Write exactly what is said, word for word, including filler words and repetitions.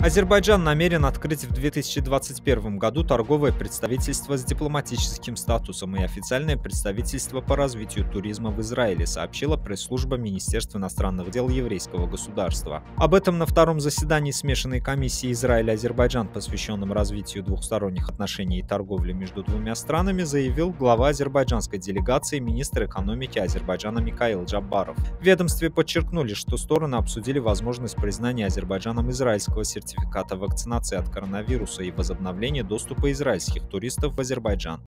Азербайджан намерен открыть в две тысячи двадцать первом году торговое представительство с дипломатическим статусом и официальное представительство по развитию туризма в Израиле, сообщила пресс-служба Министерства иностранных дел еврейского государства. Об этом на втором заседании смешанной комиссии Израиль-Азербайджан, посвященном развитию двухсторонних отношений и торговли между двумя странами, заявил глава азербайджанской делегации, министр экономики Азербайджана Микаил Джаббаров. В ведомстве подчеркнули, что стороны обсудили возможность признания Азербайджаном израильского сертификата сертификата вакцинации от коронавируса и возобновления доступа израильских туристов в Азербайджан.